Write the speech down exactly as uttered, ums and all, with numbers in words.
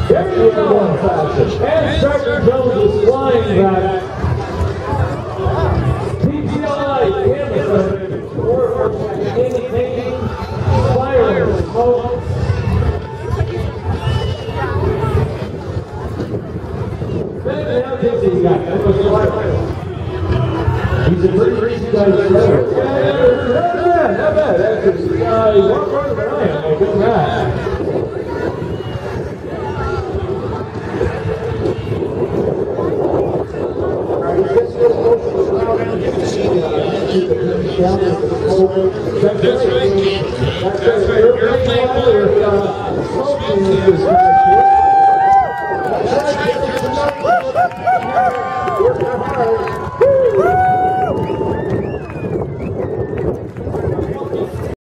There you go. And Sergeant Jones is flying back. P T L I canvas for indicating fire smoke. Then now Dixie got that was the fire. He's a pretty crazy guy to throw. Yeah, not bad, not bad. That's just, uh, he's one further than I am. Well, good for that. That's right. That's right. Airplane motor. Smoking is